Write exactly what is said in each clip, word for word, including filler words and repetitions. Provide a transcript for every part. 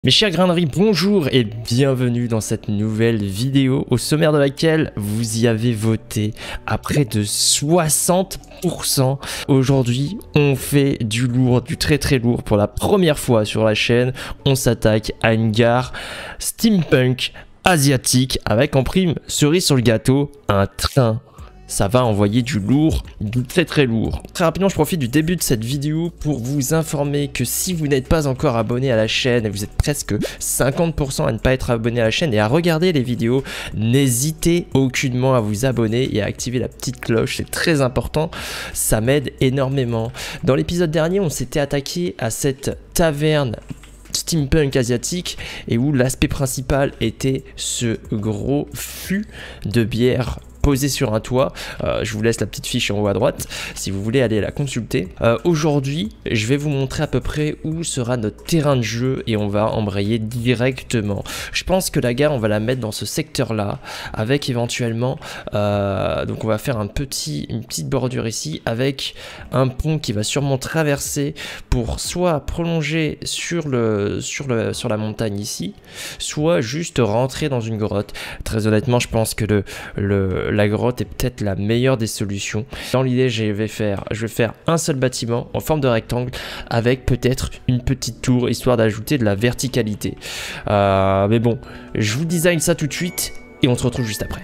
Mes chers graineries, bonjour et bienvenue dans cette nouvelle vidéo au sommaire de laquelle vous y avez voté à près de soixante pour cent. Aujourd'hui, on fait du lourd, du très très lourd pour la première fois sur la chaîne. On s'attaque à une gare steampunk asiatique avec en prime, cerise sur le gâteau, un train. Ça va envoyer du lourd, du très très lourd. Très rapidement, je profite du début de cette vidéo pour vous informer que si vous n'êtes pas encore abonné à la chaîne, et vous êtes presque cinquante pour cent à ne pas être abonné à la chaîne et à regarder les vidéos, n'hésitez aucunement à vous abonner et à activer la petite cloche, c'est très important, ça m'aide énormément. Dans l'épisode dernier, on s'était attaqué à cette taverne steampunk asiatique et où l'aspect principal était ce gros fût de bière posé sur un toit. Euh, je vous laisse la petite fiche en haut à droite si vous voulez aller la consulter. Euh, Aujourd'hui, je vais vous montrer à peu près où sera notre terrain de jeu et on va embrayer directement. Je pense que la gare, on va la mettre dans ce secteur-là avec éventuellement, euh, donc on va faire un petit, une petite bordure ici avec un pont qui va sûrement traverser pour soit prolonger sur, le, sur, le, sur la montagne ici, soit juste rentrer dans une grotte. Très honnêtement, je pense que le, le la grotte est peut-être la meilleure des solutions. Dans l'idée, je vais faire, je vais faire un seul bâtiment en forme de rectangle avec peut-être une petite tour histoire d'ajouter de la verticalité. Euh, mais bon, je vous design ça tout de suite et on se retrouve juste après.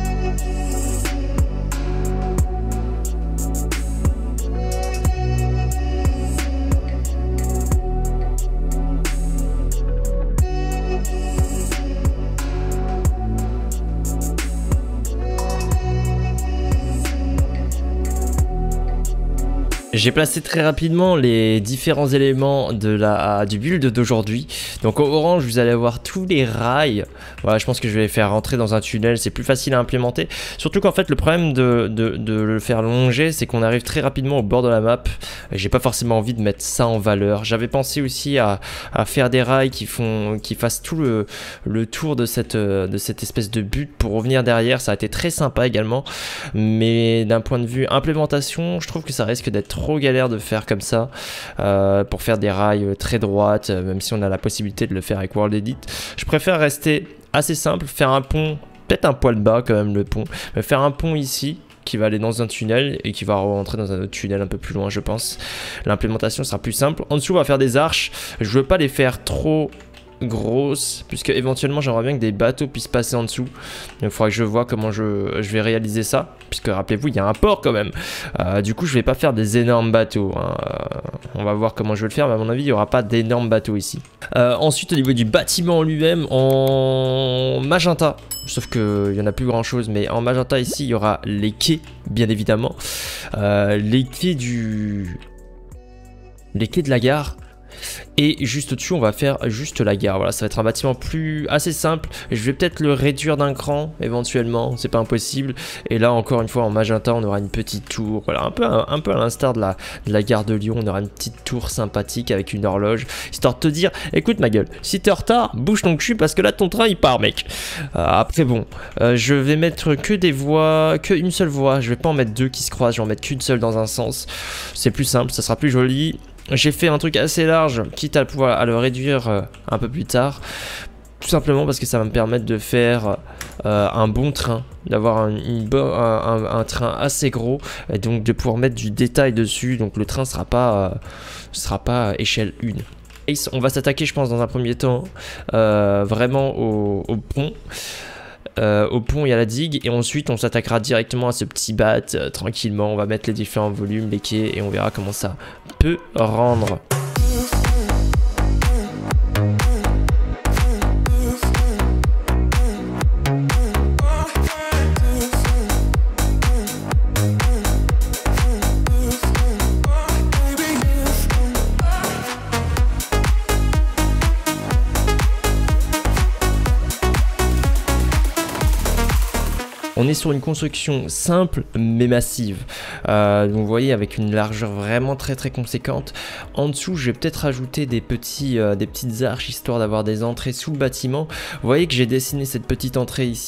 J'ai placé très rapidement les différents éléments de la, du build d'aujourd'hui. Donc au orange, vous allez avoir tous les rails. Voilà, je pense que je vais les faire rentrer dans un tunnel. C'est plus facile à implémenter. Surtout qu'en fait, le problème de, de, de le faire longer, c'est qu'on arrive très rapidement au bord de la map. J'ai pas forcément envie de mettre ça en valeur. J'avais pensé aussi à, à faire des rails qui, font, qui fassent tout le, le tour de cette, de cette espèce de butte pour revenir derrière. Ça a été très sympa également. Mais d'un point de vue implémentation, je trouve que ça risque d'être trop galère de faire comme ça euh, pour faire des rails très droites, euh, même si on a la possibilité de le faire avec World Edit. Je préfère rester assez simple, faire un pont, peut-être un poil bas quand même le pont, mais faire un pont ici qui va aller dans un tunnel et qui va rentrer dans un autre tunnel un peu plus loin, je pense. L'implémentation sera plus simple. En dessous, on va faire des arches. Je veux pas les faire trop grosse puisque éventuellement j'aimerais bien que des bateaux puissent passer en dessous, donc il faudra que je vois comment je, je vais réaliser ça, puisque rappelez-vous il y a un port quand même. Euh, du coup je vais pas faire des énormes bateaux, hein. euh, on va voir comment je vais le faire, mais à mon avis il n'y aura pas d'énormes bateaux ici. Euh, ensuite au niveau du bâtiment en lui-même, en magenta, sauf qu'il n'y en a plus grand chose, mais en magenta ici il y aura les quais bien évidemment, euh, les quais du les quais de la gare. Et juste au-dessus, on va faire juste la gare. Voilà, ça va être un bâtiment plus assez simple. Je vais peut-être le réduire d'un cran, éventuellement. C'est pas impossible. Et là, encore une fois, en magenta, on aura une petite tour. Voilà, un peu, un, un peu à l'instar de la, de la gare de Lyon. On aura une petite tour sympathique avec une horloge. Histoire de te dire, écoute ma gueule, si t'es en retard, bouge ton cul parce que là, ton train, il part, mec. Euh, après, bon, euh, je vais mettre que des voies, que une seule voie. Je vais pas en mettre deux qui se croisent. Je vais en mettre qu'une seule dans un sens. C'est plus simple, ça sera plus joli. J'ai fait un truc assez large, quitte à pouvoir à le réduire euh, un peu plus tard. Tout simplement parce que ça va me permettre de faire euh, un bon train, d'avoir un, un, un, un train assez gros, et donc de pouvoir mettre du détail dessus. Donc le train sera pas, euh, sera pas échelle un. Et on va s'attaquer, je pense, dans un premier temps, euh, vraiment au, au pont. Euh, au pont et à la digue, et ensuite on s'attaquera directement à ce petit bat euh, tranquillement. On va mettre les différents volumes, les quais, et on verra comment ça peut rendre. On est sur une construction simple mais massive. Euh, donc vous voyez, avec une largeur vraiment très très conséquente. En dessous, je vais peut-être rajouter des, petits, euh, des petites arches histoire d'avoir des entrées sous le bâtiment. Vous voyez que j'ai dessiné cette petite entrée ici.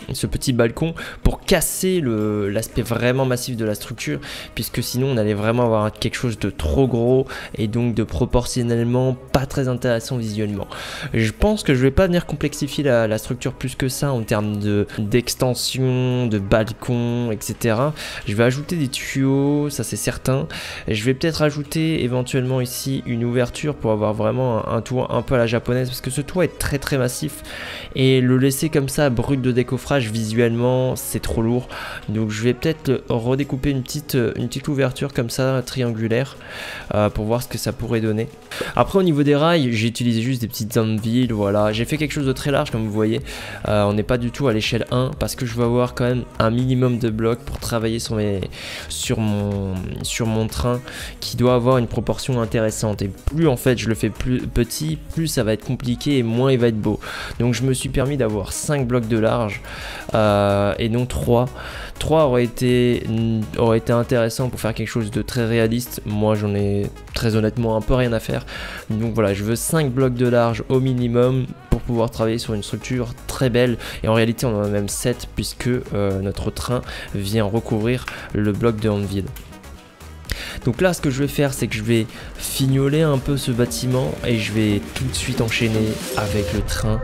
ce petit balcon pour casser l'aspect vraiment massif de la structure, puisque sinon on allait vraiment avoir quelque chose de trop gros et donc de proportionnellement pas très intéressant visuellement. Je pense que je vais pas venir complexifier la, la structure plus que ça en termes de d'extension, de balcon, et cetera. Je vais ajouter des tuyaux, ça c'est certain. Je vais peut-être ajouter éventuellement ici une ouverture pour avoir vraiment un, un toit un peu à la japonaise, parce que ce toit est très très massif et le laisser comme ça brut de décoffrage visuellement c'est trop lourd, donc je vais peut-être redécouper une petite, une petite ouverture comme ça triangulaire euh, pour voir ce que ça pourrait donner. Après au niveau des rails, j'ai utilisé juste des petites anvils, voilà, j'ai fait quelque chose de très large comme vous voyez. Euh, on n'est pas du tout à l'échelle un parce que je veux avoir quand même un minimum de blocs pour travailler sur, mes, sur, mon, sur mon train qui doit avoir une proportion intéressante, et plus en fait je le fais plus petit, plus ça va être compliqué et moins il va être beau. Donc je me suis permis d'avoir cinq blocs de large Euh, et non trois. trois aurait été, aurait été intéressant pour faire quelque chose de très réaliste. Moi j'en ai très honnêtement un peu rien à faire. Donc voilà, je veux cinq blocs de large au minimum pour pouvoir travailler sur une structure très belle. Et en réalité on en a même sept puisque euh, notre train vient recouvrir le bloc de Anvil. Donc là ce que je vais faire, c'est que je vais fignoler un peu ce bâtiment et je vais tout de suite enchaîner avec le train.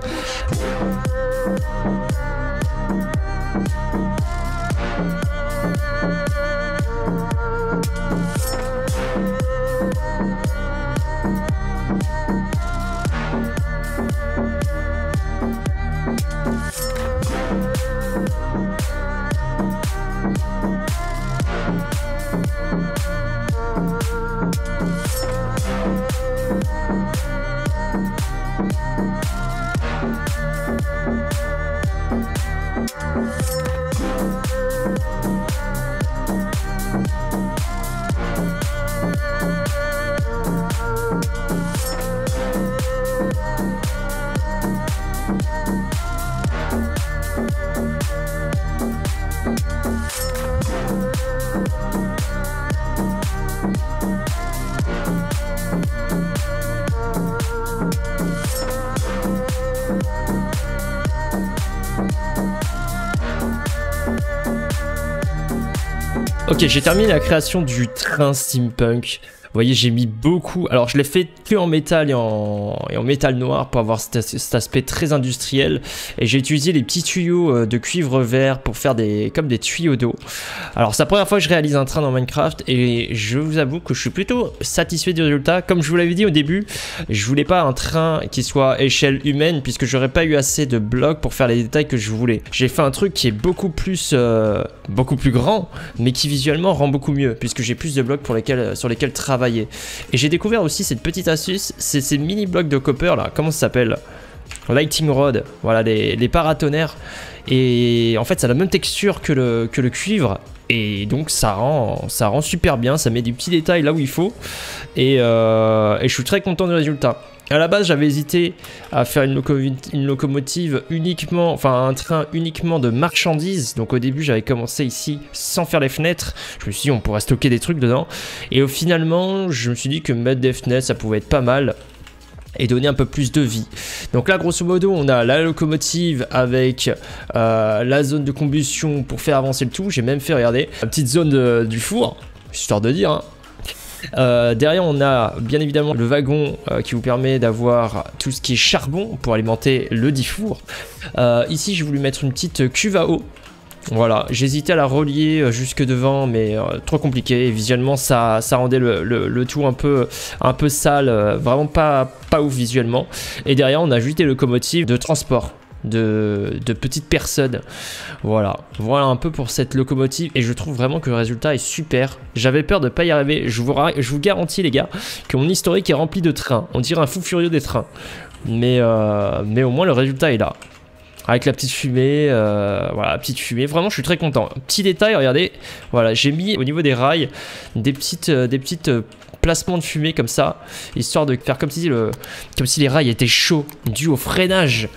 Ok, j'ai terminé la création du train steampunk. Vous voyez, j'ai mis beaucoup. Alors, je l'ai fait que en métal et en, et en métal noir pour avoir cet, cet aspect très industriel. Et j'ai utilisé les petits tuyaux de cuivre vert pour faire des comme des tuyaux d'eau. Alors, c'est la première fois que je réalise un train dans Minecraft et je vous avoue que je suis plutôt satisfait du résultat. Comme je vous l'avais dit au début, je voulais pas un train qui soit échelle humaine puisque j'aurais pas eu assez de blocs pour faire les détails que je voulais. J'ai fait un truc qui est beaucoup plus euh, beaucoup plus grand, mais qui visuellement rend beaucoup mieux puisque j'ai plus de blocs pour lesquels sur lesquels travailler. Et j'ai découvert aussi cette petite astuce, c'est ces mini blocs de copper là, comment ça s'appelle? Lighting rod, voilà, les, les paratonnerres. Et en fait ça a la même texture que le, que le cuivre. Et donc ça rend, ça rend super bien, ça met des petits détails là où il faut. Et, euh, et je suis très content du résultat. À la base, j'avais hésité à faire une, loco une locomotive uniquement, enfin un train uniquement de marchandises. Donc au début, j'avais commencé ici sans faire les fenêtres. Je me suis dit, on pourrait stocker des trucs dedans. Et au finalement, je me suis dit que mettre des fenêtres, ça pouvait être pas mal et donner un peu plus de vie. Donc là, grosso modo, on a la locomotive avec euh, la zone de combustion pour faire avancer le tout. J'ai même fait, regardez, la petite zone de, du four, histoire de dire, hein. Euh, derrière on a bien évidemment le wagon euh, qui vous permet d'avoir tout ce qui est charbon pour alimenter le dit four. Euh, ici j'ai voulu mettre une petite cuve à eau. Voilà, j'hésitais à la relier jusque devant mais euh, trop compliqué et visuellement ça, ça rendait le, le, le tout un peu, un peu sale, euh, vraiment pas, pas ouf visuellement. Et derrière on a juste des locomotives de transport. De, de petites personnes. Voilà, voilà un peu pour cette locomotive et je trouve vraiment que le résultat est super. J'avais peur de ne pas y arriver. Je vous, je vous garantis les gars que mon historique est rempli de trains. On dirait un fou furieux des trains. Mais, euh, mais au moins le résultat est là. Avec la petite fumée, euh, voilà, la petite fumée. Vraiment, je suis très content. Petit détail, regardez. Voilà, j'ai mis au niveau des rails des petites, euh, des petites euh, placements de fumée comme ça, histoire de faire comme si, le, comme si les rails étaient chauds, dû au freinage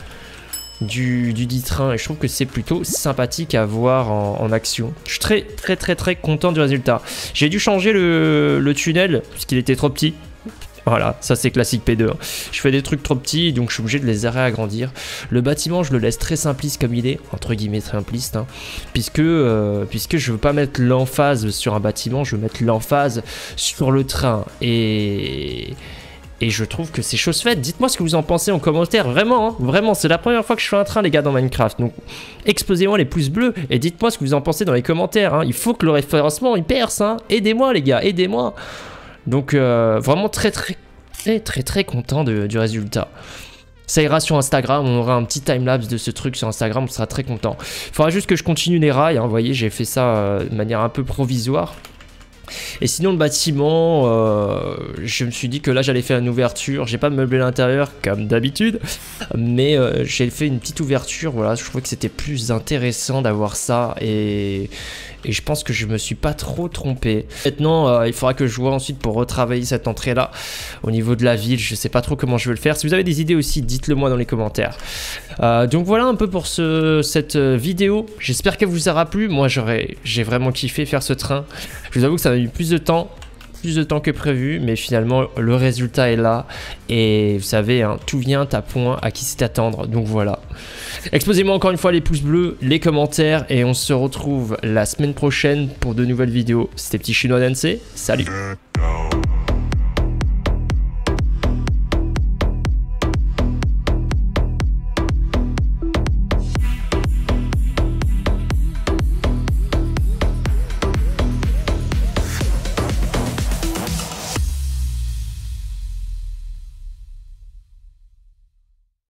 Du, du dit train, et je trouve que c'est plutôt sympathique à voir en, en action. Je suis très très très très content du résultat. J'ai dû changer le, le tunnel puisqu'il était trop petit. Voilà, ça c'est classique P deux. Hein. Je fais des trucs trop petits, donc je suis obligé de les réagrandir. Le bâtiment, je le laisse très simpliste comme il est, entre guillemets simpliste, hein, puisque, euh, puisque je veux pas mettre l'emphase sur un bâtiment, je veux mettre l'emphase sur le train. Et... Et je trouve que c'est chose faite. Dites-moi ce que vous en pensez en commentaire. Vraiment, hein, vraiment, c'est la première fois que je fais un train, les gars, dans Minecraft. Donc, explosez-moi les pouces bleus et dites-moi ce que vous en pensez dans les commentaires. Hein. Il faut que le référencement, il perce. Hein. Aidez-moi, les gars, aidez-moi. Donc, euh, vraiment très, très, très, très, très content de, du résultat. Ça ira sur Instagram, on aura un petit timelapse de ce truc sur Instagram, on sera très content. Il faudra juste que je continue les rails. Hein. Vous voyez, j'ai fait ça euh, de manière un peu provisoire. Et sinon le bâtiment, euh, je me suis dit que là j'allais faire une ouverture. J'ai pas meublé l'intérieur comme d'habitude, mais euh, j'ai fait une petite ouverture. Voilà, je trouvais que c'était plus intéressant d'avoir ça et, et je pense que je me suis pas trop trompé. Maintenant, euh, il faudra que je vois ensuite pour retravailler cette entrée là au niveau de la ville. Je sais pas trop comment je vais le faire. Si vous avez des idées aussi, dites-le moi dans les commentaires. Euh, donc voilà un peu pour ce, cette vidéo. J'espère qu'elle vous aura plu. Moi j'aurais, j'ai vraiment kiffé faire ce train. Je vous avoue que ça m'a eu plus de temps, plus de temps que prévu, mais finalement le résultat est là. Et vous savez, hein, tout vient à point, à qui s'y attendre. Donc voilà. Exposez-moi encore une fois les pouces bleus, les commentaires, et on se retrouve la semaine prochaine pour de nouvelles vidéos. C'était Petit Chinois D N C. Salut.